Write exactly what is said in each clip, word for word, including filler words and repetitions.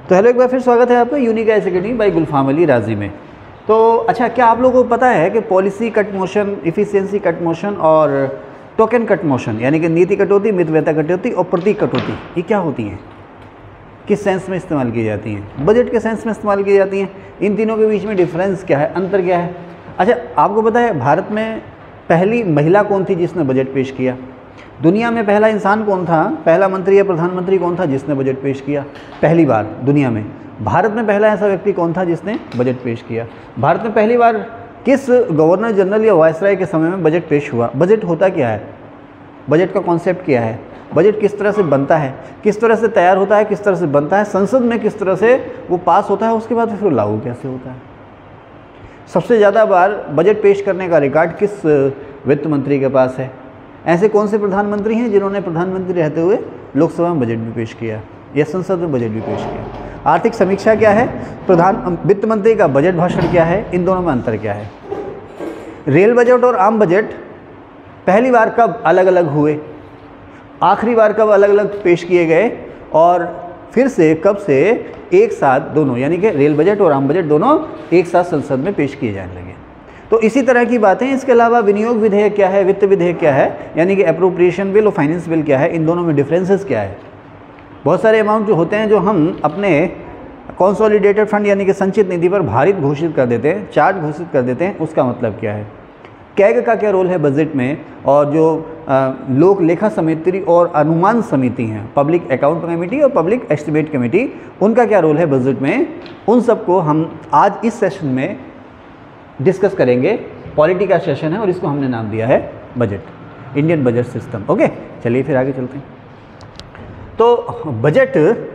तो हेलो, एक बार फिर स्वागत है आपका unique IAS academy by Gulfam Ali Razi में। तो अच्छा, क्या आप लोगों को पता है कि policy cut motion, efficiency cut motion और टोकन कट मोशन यानी कि नीति कटौती, मितव्ययता कटौती और प्रतीक कटौती, ये क्या होती हैं, किस सेंस में इस्तेमाल की जाती हैं? बजट के सेंस में इस्तेमाल की जाती हैं। इन तीनों के बीच में डिफरेंस क्या है, अंतर क्या है? अच्छा, आपको पता है भारत में पहली महिला कौन थी जिसने बजट पेश किया? दुनिया में पहला इंसान कौन था, पहला मंत्री या प्रधानमंत्री कौन था जिसने बजट पेश किया पहली बार दुनिया में? भारत में पहला ऐसा व्यक्ति कौन था जिसने बजट पेश किया? भारत में पहली बार किस गवर्नर जनरल या वायसराय के समय में बजट पेश हुआ? बजट होता क्या है, बजट का कॉन्सेप्ट क्या है, बजट किस तरह से बनता है, किस तरह से तैयार होता है, किस तरह से बनता है, संसद में किस तरह से वो पास होता है, उसके बाद फिर लागू कैसे होता है? सबसे ज़्यादा बार बजट पेश करने का रिकॉर्ड किस वित्त मंत्री के पास है? ऐसे कौन से प्रधानमंत्री हैं जिन्होंने प्रधानमंत्री रहते हुए लोकसभा में बजट भी पेश किया या संसद में बजट भी पेश किया? आर्थिक समीक्षा क्या है, प्रधान वित्त मंत्री का बजट भाषण क्या है, इन दोनों में अंतर क्या है? रेल बजट और आम बजट पहली बार कब अलग अलग हुए, आखिरी बार कब अलग अलग पेश किए गए, और फिर से कब से एक साथ दोनों यानी कि रेल बजट और आम बजट दोनों एक साथ संसद में पेश किए जाने लगे? तो इसी तरह की बातें। इसके अलावा विनियोग विधेयक क्या है, वित्त विधेयक क्या है, यानी कि अप्रोप्रिएशन बिल और फाइनेंस बिल क्या है, इन दोनों में डिफरेंसेस क्या है? बहुत सारे अमाउंट जो होते हैं जो हम अपने कंसोलिडेटेड फंड यानी कि संचित निधि पर भारित घोषित कर देते हैं, चार्ज घोषित कर देते हैं, उसका मतलब क्या है? कैग का क्या रोल है बजट में? और जो आ, लोक लेखा समिति और अनुमान समिति हैं, पब्लिक अकाउंट कमेटी और पब्लिक एस्टिमेट कमेटी, उनका क्या रोल है बजट में? उन सबको हम आज इस सेशन में डिस्कस करेंगे। पॉलिटी का सेशन है और इसको हमने नाम दिया है budget, Indian budget system. Okay, चलिए फिर आगे चलते हैं। तो बजट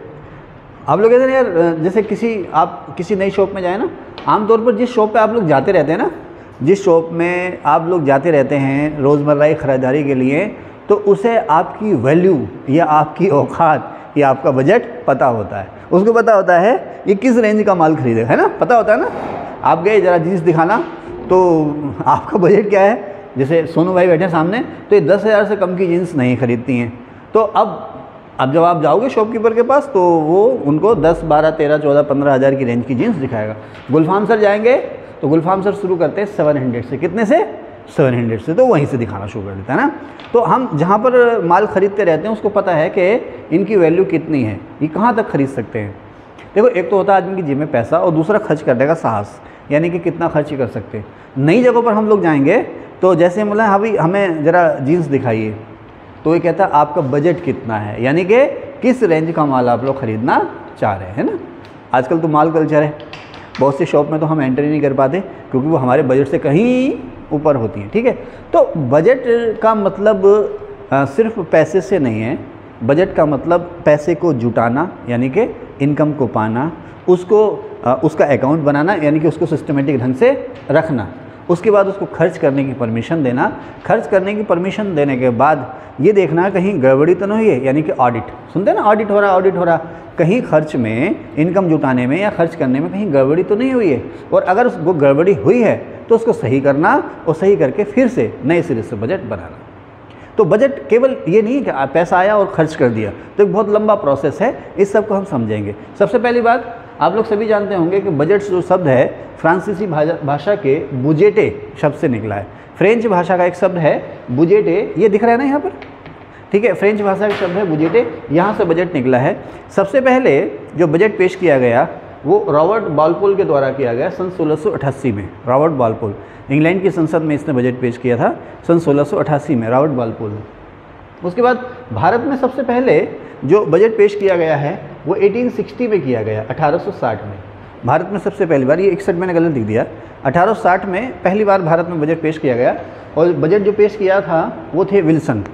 आप लोग कहते हैं यार, जैसे किसी आप किसी नई शॉप में जाए ना, आमतौर पर जिस शॉप पे आप लोग जाते रहते हैं ना, जिस शॉप में आप लोग जाते रहते हैं रोज़मर्रा की खरीदारी के लिए, तो उसे आपकी वैल्यू या आपकी औकात या आपका बजट पता होता है। उसको पता होता है ये किस रेंज का माल खरीदे, है ना, पता होता है ना। आप गए ज़रा जीन्स दिखाना, तो आपका बजट क्या है? जैसे सोनू भाई बैठे सामने, तो ये दस हज़ार से कम की जीन्स नहीं खरीदती हैं। तो अब अब जब आप जाओगे शॉपकीपर के पास, तो वो उनको दस, बारह, तेरह, चौदह, पंद्रह हज़ार की रेंज की जीन्स दिखाएगा। गुलफाम सर जाएंगे तो गुलफाम सर शुरू करते हैं सेवन हंड्रेड से। कितने से? सेवन हंड्रेड से। तो वहीं से दिखाना शुरू कर देता है ना। तो हम जहाँ पर माल खरीदते रहते हैं उसको पता है कि इनकी वैल्यू कितनी है, ये कहाँ तक खरीद सकते हैं। देखो, एक तो होता है आदमी की जेब में पैसा, और दूसरा खर्च करने का साहस, यानी कि कितना खर्च कर सकते हैं। नई जगहों पर हम लोग जाएंगे तो जैसे मतलब हाँ भाई हमें ज़रा जीन्स दिखाइए, तो ये कहता है आपका बजट कितना है, यानी कि किस रेंज का माल आप लोग ख़रीदना चाह रहे हैं ना। आजकल तो माल कल्चर है, बहुत सी शॉप में तो हम एंट्री नहीं कर पाते क्योंकि वो हमारे बजट से कहीं ऊपर होती हैं। ठीक है, तो बजट का मतलब आ, सिर्फ पैसे से नहीं है। बजट का मतलब पैसे को जुटाना यानी कि इनकम को पाना, उसको आ, उसका अकाउंट बनाना यानी कि उसको सिस्टमेटिक ढंग से रखना, उसके बाद उसको खर्च करने की परमिशन देना, खर्च करने की परमिशन देने के बाद ये देखना कहीं गड़बड़ी तो नहीं है, यानी कि ऑडिट। सुनते हैं ना, ऑडिट हो रहा ऑडिट हो रहा कहीं खर्च में, इनकम जुटाने में या खर्च करने में कहीं गड़बड़ी तो नहीं हुई है, और अगर वो गड़बड़ी हुई है तो उसको सही करना, और सही करके फिर से नए सिरे से बजट बनाना। तो बजट केवल ये नहीं कि पैसा आया और खर्च कर दिया, तो एक बहुत लंबा प्रोसेस है, इस सब को हम समझेंगे। सबसे पहली बात, आप लोग सभी जानते होंगे कि बजट जो शब्द है फ्रांसीसी भाषा के बुजेटे शब्द से निकला है। फ्रेंच भाषा का एक शब्द है बुजेटे, ये दिख रहा है ना यहाँ पर, ठीक है, फ्रेंच भाषा का शब्द है बुजेटे, यहाँ से बजट निकला है। सबसे पहले जो बजट पेश किया गया वो रॉबर्ट बालपोल के द्वारा किया गया सन सोलह सौ अट्ठासी में। रॉबर्ट बालपोल, इंग्लैंड की संसद में इसने बजट पेश किया था सन सोलह सौ अट्ठासी में, रॉबर्ट बालपोल ने। उसके बाद भारत में सबसे पहले जो बजट पेश किया गया है वो अठारह सौ साठ में किया गया, अठारह सौ साठ में भारत में सबसे पहली बार, ये इकसठ मैंने गलत लिख दिया, अठारह सौ साठ में पहली बार भारत में बजट पेश किया गया। और बजट जो पेश किया था वो थे विल्सन,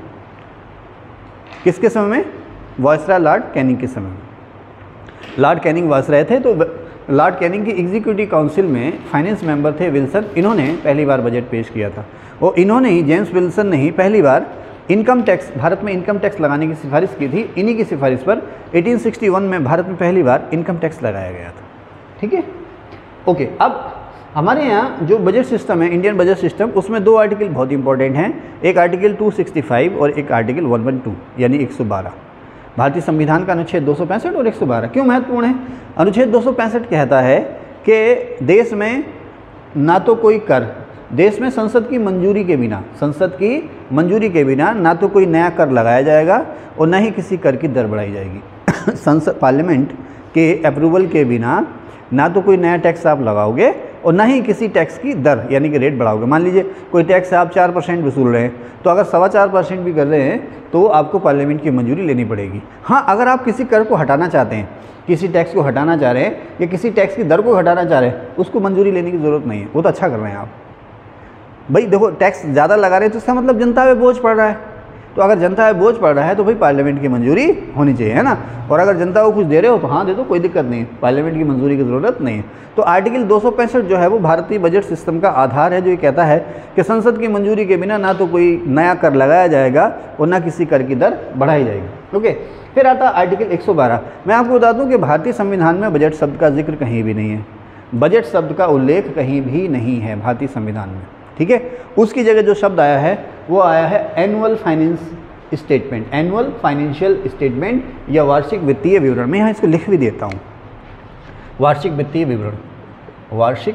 किसके समय में? वायसराय लॉर्ड कैनिंग के समय में। लॉर्ड कैनिंग वायसराय थे, तो लॉर्ड कैनिंग की एग्जीक्यूटिव काउंसिल में फाइनेंस मेंबर थे विल्सन, इन्होंने पहली बार बजट पेश किया था। और इन्होंने ही, जेम्स विल्सन ने ही पहली बार इनकम टैक्स, भारत में इनकम टैक्स लगाने की सिफारिश की थी। इन्हीं की सिफारिश पर अठारह सौ इकसठ में भारत में पहली बार इनकम टैक्स लगाया गया था। ठीक है, ओके। अब हमारे यहाँ जो बजट सिस्टम है, इंडियन बजट सिस्टम, उसमें दो आर्टिकल बहुत इंपॉर्टेंट हैं, एक आर्टिकल दो सौ पैंसठ और एक आर्टिकल एक सौ बारह, यानी एक सौ बारह। भारतीय संविधान का अनुच्छेद दो सौ पैंसठ और एक सौ बारह क्यों महत्वपूर्ण है? अनुच्छेद दो सौ पैंसठ कहता है कि देश में ना तो कोई कर, देश में संसद की मंजूरी के बिना संसद की मंजूरी के बिना ना तो कोई नया कर लगाया जाएगा और ना ही किसी कर की दर बढ़ाई जाएगी। संसद पार्लियामेंट के अप्रूवल के बिना ना तो कोई नया टैक्स आप लगाओगे और ना ही किसी टैक्स की दर यानी कि रेट बढ़ाओगे। मान लीजिए कोई टैक्स आप चार परसेंट वसूल रहे हैं, तो अगर सवा चार परसेंट भी कर रहे हैं तो आपको पार्लियामेंट की मंजूरी लेनी पड़ेगी। हाँ, अगर आप किसी कर को हटाना चाहते हैं, किसी टैक्स को हटाना चाह रहे हैं या किसी टैक्स की दर को हटाना चाह रहे हैं, उसको मंजूरी लेने की ज़रूरत नहीं है, वो तो अच्छा कर रहे हैं आप। भाई देखो, टैक्स ज़्यादा लगा रहे हैं तो इसका मतलब जनता पे बोझ पड़ रहा है, तो अगर जनता पे बोझ पड़ रहा है तो भाई पार्लियामेंट की मंजूरी होनी चाहिए, है ना। और अगर जनता को कुछ दे रहे हो तो हाँ दे दो, कोई दिक्कत नहीं है, पार्लियामेंट की मंजूरी की ज़रूरत नहीं है। तो आर्टिकल दो सौ पैंसठ जो है वो भारतीय बजट सिस्टम का आधार है, जो ये कहता है कि संसद की मंजूरी के बिना ना तो कोई नया कर लगाया जाएगा और ना किसी कर की दर बढ़ाई जाएगी। ओके, फिर आता आर्टिकल एक सौ बारह। मैं आपको बता दूं कि भारतीय संविधान में बजट शब्द का जिक्र कहीं भी नहीं है, बजट शब्द का उल्लेख कहीं भी नहीं है भारतीय संविधान में, ठीक है। उसकी जगह जो शब्द आया है वो आया है annual finance statement, annual financial statement या वार्षिक वित्तीय विवरण। मैं यहाँ इसको लिख भी देता हूँ, वार्षिक वित्तीय विवरण, वार्षिक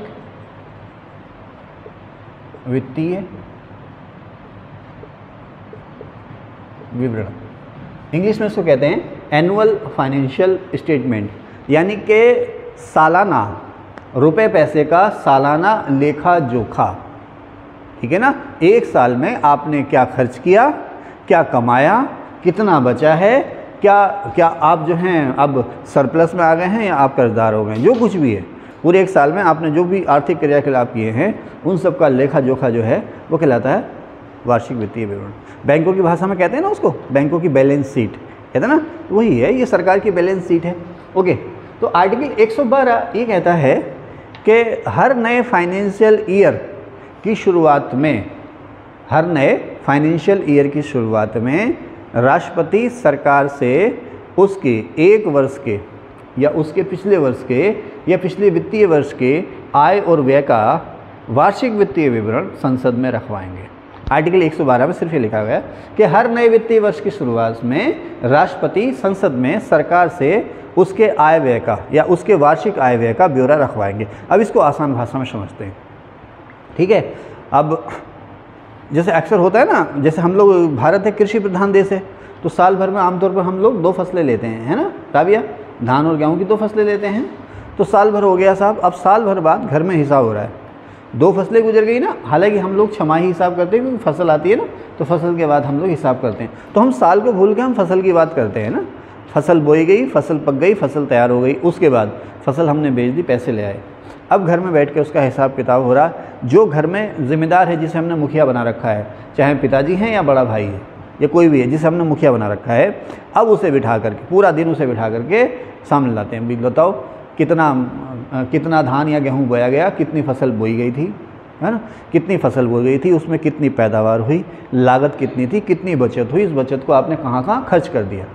वित्तीय विवरण, इंग्लिश में इसको कहते हैं एनुअल फाइनेंशियल स्टेटमेंट, यानी कि सालाना रुपए पैसे का सालाना लेखा जोखा, ठीक है ना। एक साल में आपने क्या खर्च किया, क्या कमाया, कितना बचा है, क्या क्या आप जो हैं अब सरप्लस में आ गए हैं या आप कर्जदार हो गए, जो कुछ भी है पूरे एक साल में आपने जो भी आर्थिक क्रियाकलाप किए हैं उन सब का लेखा जोखा जो है वो कहलाता है वार्षिक वित्तीय विवरण। बैंकों की भाषा में कहते हैं ना उसको, बैंकों की बैलेंस शीट कहते हैं ना, वही है, ये सरकार की बैलेंस शीट है। ओके, तो आर्टिकल एक सौ बारह ये कहता है कि हर नए फाइनेंशियल ईयर की शुरुआत में, हर नए फाइनेंशियल ईयर की शुरुआत में राष्ट्रपति सरकार से उसके एक वर्ष के या उसके पिछले वर्ष के या पिछले वित्तीय वर्ष के आय और व्यय का वार्षिक वित्तीय विवरण संसद में रखवाएंगे। आर्टिकल एक सौ बारह में सिर्फ ये लिखा गया है कि हर नए वित्तीय वर्ष की शुरुआत में राष्ट्रपति संसद में सरकार से उसके आय व्यय का या उसके वार्षिक आय व्यय का ब्यौरा रखवाएंगे। अब इसको आसान भाषा में समझते हैं, ठीक है। अब जैसे अक्सर होता है ना, जैसे हम लोग, भारत एक कृषि प्रधान देश है, तो साल भर में आमतौर पर हम लोग दो फसलें लेते हैं, है ना राबिया, धान और गेहूं की दो फसलें लेते हैं। तो साल भर हो गया साहब, अब साल भर बाद घर में हिसाब हो रहा है, दो फसलें गुजर गई ना, हालांकि हम लोग छमाही हिसाब करते हैं क्योंकि फसल आती है ना, तो फसल के बाद हम लोग हिसाब करते हैं। तो हम साल को भूल के हम फसल की बात करते हैं ना, फसल बोई गई, फसल पक गई, फसल तैयार हो गई, उसके बाद फसल हमने बेच दी, पैसे ले आए, अब घर में बैठ के उसका हिसाब किताब हो रहा। जो घर में जिम्मेदार है, जिसे हमने मुखिया बना रखा है, चाहे पिताजी हैं या बड़ा भाई है या कोई भी है जिसे हमने मुखिया बना रखा है, अब उसे बिठा करके पूरा दिन उसे बिठा करके सामने लाते हैं, भी बताओ कितना कितना धान या गेहूं बोया गया, कितनी फसल बोई गई थी, है ना, कितनी फसल बोई गई थी, उसमें कितनी पैदावार हुई, लागत कितनी थी, कितनी बचत हुई, इस बचत को आपने कहाँ कहाँ खर्च कर दिया।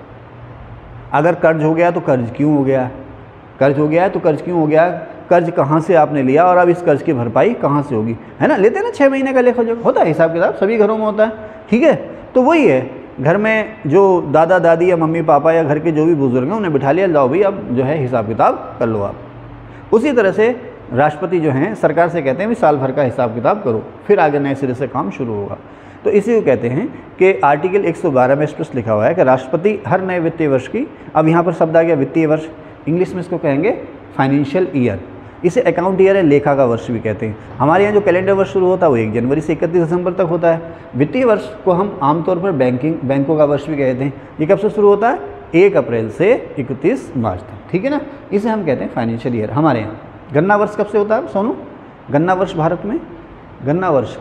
अगर कर्ज हो गया तो कर्ज क्यों हो गया, कर्ज हो गया है तो कर्ज क्यों हो गया, कर्ज कहाँ से आपने लिया और अब इस कर्ज की भरपाई कहाँ से होगी, है ना। लेते हैं ना छः महीने का लेखा जोखा होता है, हिसाब किताब सभी घरों में होता है, ठीक है। तो वही है, घर में जो दादा दादी या मम्मी पापा या घर के जो भी बुजुर्ग हैं उन्हें बिठा लिया, जाओ भाई अब जो है हिसाब किताब कर लो आप। उसी तरह से राष्ट्रपति जो हैं सरकार से कहते हैं भी साल भर का हिसाब किताब करो, फिर आगे नए सिरे से काम शुरू होगा। तो इसी को कहते हैं कि आर्टिकल एक सौ बारह में स्पष्ट लिखा हुआ है कि राष्ट्रपति हर नए वित्तीय वर्ष की, अब यहाँ पर शब्द आ गया वित्तीय वर्ष, इंग्लिश में इसको कहेंगे फाइनेंशियल ईयर, इसे अकाउंट ईयर है, लेखा का वर्ष भी कहते हैं। हमारे यहाँ जो कैलेंडर वर्ष शुरू होता है वो एक जनवरी से इकतीस दिसंबर तक होता है। वित्तीय वर्ष को हम आमतौर पर बैंकिंग बैंकों का वर्ष भी कहते हैं। ये कब से शुरू होता है, एक अप्रैल से इकतीस मार्च तक, ठीक है ना, इसे हम कहते हैं फाइनेंशियल ईयर। हमारे यहाँ गन्ना वर्ष कब से होता है सोनू, गन्ना वर्ष भारत में गन्ना वर्ष,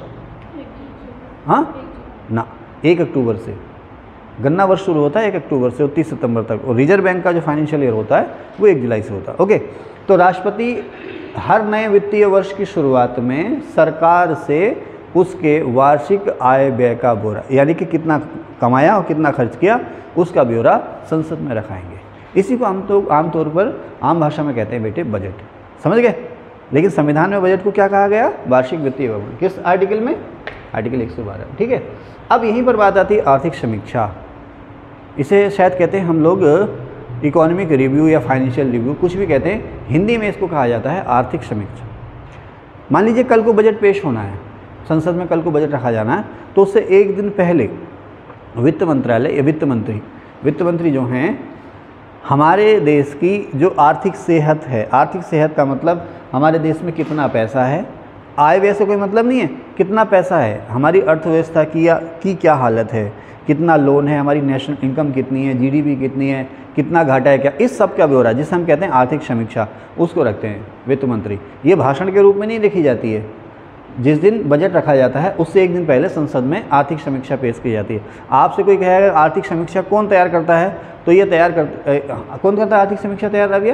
हाँ ना, एक अक्टूबर से गन्ना वर्ष शुरू होता है, एक अक्टूबर से और तीस सितंबर तक। और रिजर्व बैंक का जो फाइनेंशियल ईयर होता है वो एक जुलाई से होता है। ओके, तो राष्ट्रपति हर नए वित्तीय वर्ष की शुरुआत में सरकार से उसके वार्षिक आय व्यय का ब्यौरा, यानी कि कितना कमाया और कितना खर्च किया, उसका ब्यौरा संसद में रखाएंगे। इसी को हम तो आमतौर पर आम भाषा में कहते हैं बेटे बजट, समझ गए। लेकिन संविधान में बजट को क्या कहा गया, वार्षिक वित्तीय विवरण, किस आर्टिकल में, आर्टिकल एक सौ बारह, ठीक है। अब यहीं पर बात आती है आर्थिक समीक्षा, इसे शायद कहते हैं हम लोग इकोनॉमिक रिव्यू या फाइनेंशियल रिव्यू, कुछ भी कहते हैं, हिंदी में इसको कहा जाता है आर्थिक समीक्षा। मान लीजिए कल को बजट पेश होना है, संसद में कल को बजट रखा जाना है, तो उससे एक दिन पहले वित्त मंत्रालय या वित्त मंत्री वित्त मंत्री जो हैं हमारे देश की जो आर्थिक सेहत है, आर्थिक सेहत का मतलब हमारे देश में कितना पैसा है, आय व्यय से कोई मतलब नहीं है, कितना पैसा है, हमारी अर्थव्यवस्था की या की क्या हालत है, कितना लोन है, हमारी नेशनल इनकम कितनी है, जीडीपी कितनी है, कितना घाटा है क्या, इस सब का ब्यौरा जिसे हम कहते हैं आर्थिक समीक्षा, उसको रखते हैं वित्त मंत्री। ये भाषण के रूप में नहीं लिखी जाती है, जिस दिन बजट रखा जाता है उससे एक दिन पहले संसद में आर्थिक समीक्षा पेश की जाती है। आपसे कोई कहेगा आर्थिक समीक्षा कौन तैयार करता है, तो ये तैयार कर कौन करता है आर्थिक समीक्षा तैयार कर दिया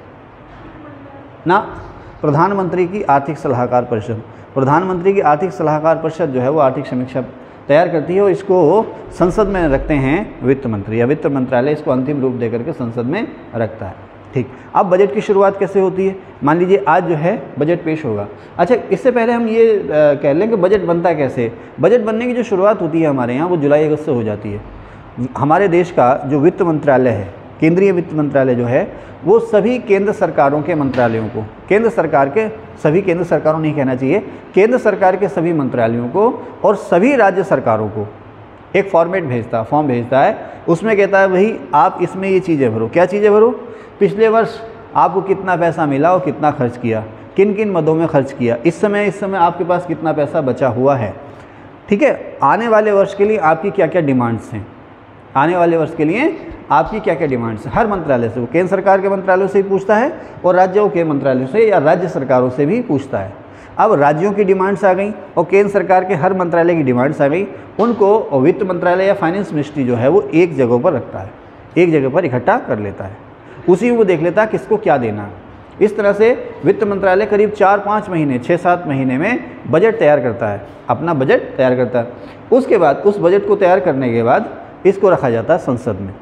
ना, प्रधानमंत्री की आर्थिक सलाहकार परिषद। प्रधानमंत्री की आर्थिक सलाहकार परिषद जो है वो आर्थिक समीक्षा तैयार करती है और इसको संसद में रखते हैं वित्त मंत्री या वित्त मंत्रालय इसको अंतिम रूप देकर के संसद में रखता है। ठीक, अब बजट की शुरुआत कैसे होती है, मान लीजिए आज जो है बजट पेश होगा। अच्छा, इससे पहले हम ये आ, कह लें कि बजट बनता कैसे। बजट बनने की जो शुरुआत होती है हमारे यहाँ वो जुलाई अगस्त से हो जाती है। हमारे देश का जो वित्त मंत्रालय है, केंद्रीय वित्त मंत्रालय जो है वो सभी केंद्र सरकारों के मंत्रालयों को, केंद्र सरकार के सभी केंद्र सरकारों नहीं कहना चाहिए, केंद्र सरकार के सभी मंत्रालयों को और सभी राज्य सरकारों को एक फॉर्मेट भेजता फॉर्म भेजता है, उसमें कहता है वही आप इसमें ये चीज़ें भरो। क्या चीज़ें भरो, पिछले वर्ष आपको कितना पैसा मिला और कितना खर्च किया, किन किन मदों में खर्च किया, इस समय इस समय आपके पास कितना पैसा बचा हुआ है। ठीक है, आने वाले वर्ष के लिए आपकी क्या क्या डिमांड्स हैं, आने वाले वर्ष के लिए आपकी क्या क्या डिमांड्स हैं, हर मंत्रालय से, वो केंद्र सरकार के मंत्रालयों से भी पूछता है और राज्यों के मंत्रालयों से या राज्य सरकारों से भी पूछता है। अब राज्यों की डिमांड्स आ गई और केंद्र सरकार के हर मंत्रालय की डिमांड्स आ गई, उनको वित्त मंत्रालय या फाइनेंस मिनिस्ट्री जो है वो एक जगह पर रखता है, एक जगह पर इकट्ठा कर लेता है, उसी में वो देख लेता है किसको क्या देना है। इस तरह से वित्त मंत्रालय करीब चार पाँच महीने छः सात महीने में बजट तैयार करता है, अपना बजट तैयार करता है। उसके बाद उस बजट को तैयार करने के बाद इसको रखा जाता है संसद में।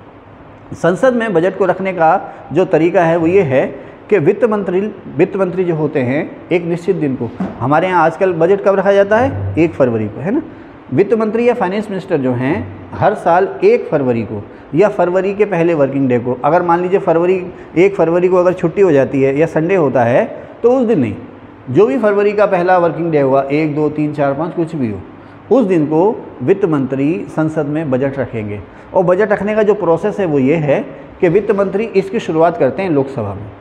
संसद में बजट को रखने का जो तरीका है वो ये है कि वित्त मंत्री वित्त मंत्री जो होते हैं एक निश्चित दिन को, हमारे यहाँ आजकल बजट कब रखा जाता है, एक फरवरी को, है ना। वित्त मंत्री या फाइनेंस मिनिस्टर जो हैं हर साल एक फरवरी को या फरवरी के पहले वर्किंग डे को, अगर मान लीजिए फरवरी एक फरवरी को अगर छुट्टी हो जाती है या संडे होता है तो उस दिन नहीं, जो भी फरवरी का पहला वर्किंग डे हुआ, एक दो तीन चार पाँच कुछ भी हो, उस दिन को वित्त मंत्री संसद में बजट रखेंगे। और बजट रखने का जो प्रोसेस है वो ये है कि वित्त मंत्री इसकी शुरुआत करते हैं लोकसभा में।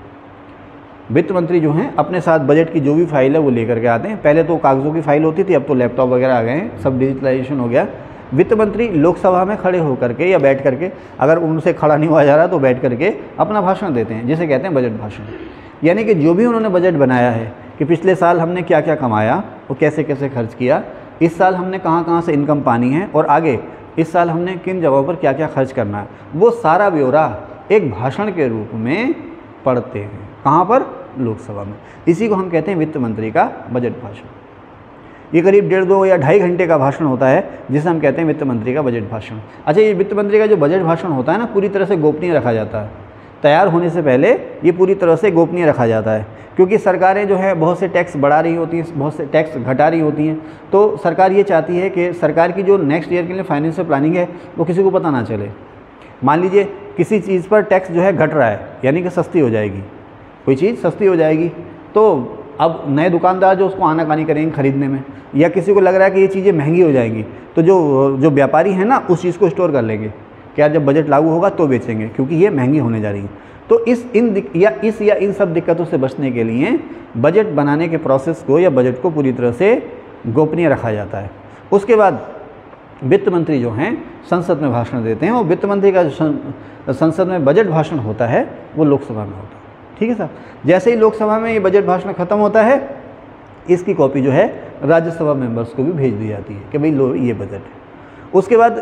वित्त मंत्री जो हैं अपने साथ बजट की जो भी फाइल है वो लेकर के आते हैं। पहले तो कागज़ों की फाइल होती थी, अब तो लैपटॉप वगैरह आ गए हैं, सब डिजिटलाइजेशन हो गया। वित्त मंत्री लोकसभा में खड़े होकर के या बैठ करके, अगर उनसे खड़ा नहीं हुआ जा रहा तो बैठ करके अपना भाषण देते हैं, जिसे कहते हैं बजट भाषण। यानी कि जो भी उन्होंने बजट बनाया है कि पिछले साल हमने क्या क्या कमाया और कैसे कैसे खर्च किया, इस साल हमने कहाँ कहाँ से इनकम पानी है और आगे इस साल हमने किन जगहों पर क्या क्या खर्च करना है, वो सारा ब्यौरा एक भाषण के रूप में पढ़ते हैं। कहाँ पर, लोकसभा में। इसी को हम कहते हैं वित्त मंत्री का बजट भाषण। ये करीब डेढ़ दो या ढाई घंटे का भाषण होता है जिसे हम कहते हैं वित्त मंत्री का बजट भाषण। अच्छा, ये वित्त मंत्री का जो बजट भाषण होता है ना, पूरी तरह से गोपनीय रखा जाता है। तैयार होने से पहले ये पूरी तरह से गोपनीय रखा जाता है, क्योंकि सरकारें जो है बहुत से टैक्स बढ़ा रही होती हैं, बहुत से टैक्स घटा रही होती हैं। तो सरकार ये चाहती है कि सरकार की जो नेक्स्ट ईयर के लिए फाइनेंशियल प्लानिंग है वो किसी को पता ना चले। मान लीजिए किसी चीज़ पर टैक्स जो है घट रहा है, यानी कि सस्ती हो जाएगी, कोई चीज़ सस्ती हो जाएगी, तो अब नए दुकानदार जो उसको आनाकानी करेंगे खरीदने में, या किसी को लग रहा है कि ये चीज़ें महंगी हो जाएंगी, तो जो जो व्यापारी हैं ना उस चीज़ को स्टोर कर लेंगे, क्या जब बजट लागू होगा तो बेचेंगे, क्योंकि ये महंगी होने जा रही है। तो इस इन या इस या इन सब दिक्कतों से बचने के लिए बजट बनाने के प्रोसेस को या बजट को पूरी तरह से गोपनीय रखा जाता है। उसके बाद वित्त मंत्री जो हैं संसद में भाषण देते हैं और वित्त मंत्री का जो संसद में बजट भाषण होता है वो लोकसभा में होता है। ठीक है साहब, जैसे ही लोकसभा में ये बजट भाषण खत्म होता है, इसकी कॉपी जो है राज्यसभा मेंबर्स को भी भेज दी जाती है कि भाई लो ये बजट है। उसके बाद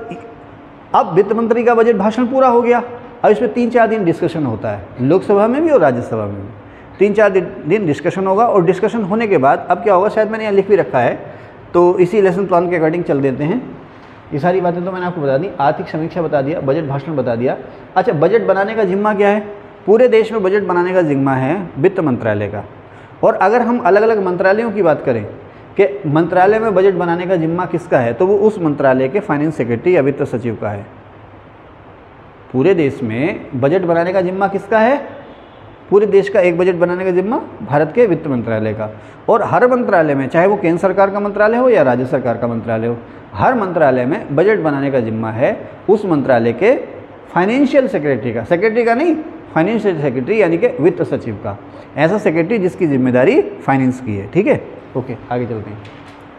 अब वित्त मंत्री का बजट भाषण पूरा हो गया, अब इसमें तीन चार दिन डिस्कशन होता है, लोकसभा में भी और राज्यसभा में भी तीन चार दिन डिस्कशन होगा। और डिस्कशन होने के बाद अब क्या होगा, शायद मैंने यहाँ लिख भी रखा है, तो इसी लेसन प्लान के अकॉर्डिंग चल देते हैं। ये सारी बातें तो मैंने आपको बता दी, आर्थिक समीक्षा बता दिया, बजट भाषण बता दिया। अच्छा, बजट बनाने का जिम्मा क्या है? पूरे देश में बजट बनाने का जिम्मा है वित्त मंत्रालय का। और अगर हम अलग अलग मंत्रालयों की बात करें कि मंत्रालय में बजट बनाने का जिम्मा किसका है, तो वो उस मंत्रालय के फाइनेंस सेक्रेटरी या वित्त सचिव का है। पूरे देश में बजट बनाने का जिम्मा किसका है? पूरे देश का एक बजट बनाने का जिम्मा भारत के वित्त मंत्रालय का। और हर मंत्रालय में, चाहे वो केंद्र सरकार का मंत्रालय हो या राज्य सरकार का मंत्रालय हो, हर मंत्रालय में बजट बनाने का जिम्मा है उस मंत्रालय के फाइनेंशियल सेक्रेटरी का। सेक्रेटरी का नहीं, फाइनेंशियल सेक्रेटरी यानी कि वित्त सचिव का। ऐसा सेक्रेटरी जिसकी जिम्मेदारी फाइनेंस की है। ठीक है, ओके, आगे चलते हैं।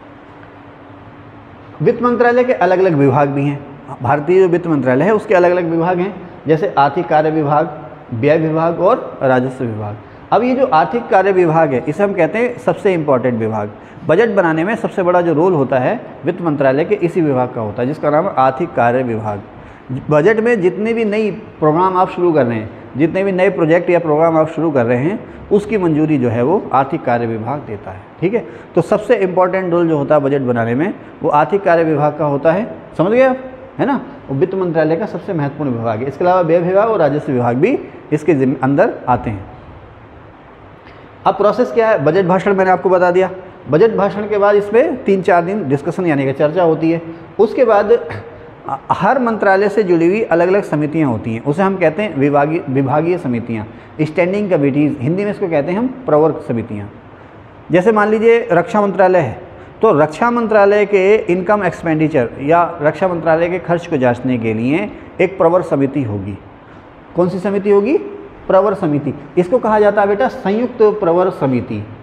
वित्त मंत्रालय के अलग अलग विभाग भी हैं। भारतीय जो वित्त मंत्रालय है उसके अलग अलग विभाग हैं, जैसे आर्थिक कार्य विभाग, व्यय विभाग और राजस्व विभाग। अब ये जो आर्थिक कार्य विभाग है इसे हम कहते हैं सबसे इम्पॉर्टेंट विभाग। बजट बनाने में सबसे बड़ा जो रोल होता है वित्त मंत्रालय के इसी विभाग का होता है, जिसका नाम है आर्थिक कार्य विभाग। बजट में जितने भी नई प्रोग्राम आप शुरू कर रहे हैं, जितने भी नए प्रोजेक्ट या प्रोग्राम आप शुरू कर रहे हैं, उसकी मंजूरी जो है वो आर्थिक कार्य विभाग देता है। ठीक है, तो सबसे इम्पॉर्टेंट रोल जो होता है बजट बनाने में वो आर्थिक कार्य विभाग का होता है। समझ गए आप, है ना? वो वित्त मंत्रालय का सबसे महत्वपूर्ण विभाग है। इसके अलावा व्यय विभाग और राजस्व विभाग भी इसके अंदर आते हैं। अब प्रोसेस क्या है? बजट भाषण मैंने आपको बता दिया। बजट भाषण के बाद इसमें तीन चार दिन डिस्कशन यानी कि चर्चा होती है। उसके बाद हर मंत्रालय से जुड़ी हुई अलग अलग समितियां होती हैं, उसे हम कहते हैं विभागीय विभागीय समितियां, स्टैंडिंग कमेटीज़, हिंदी में इसको कहते हैं हम प्रवर्ग समितियां। जैसे मान लीजिए रक्षा मंत्रालय है, तो रक्षा मंत्रालय के इनकम एक्सपेंडिचर या रक्षा मंत्रालय के खर्च को जांचने के लिए एक प्रवर समिति होगी। कौन सी समिति होगी? प्रवर समिति। इसको कहा जाता है बेटा संयुक्त प्रवर समिति।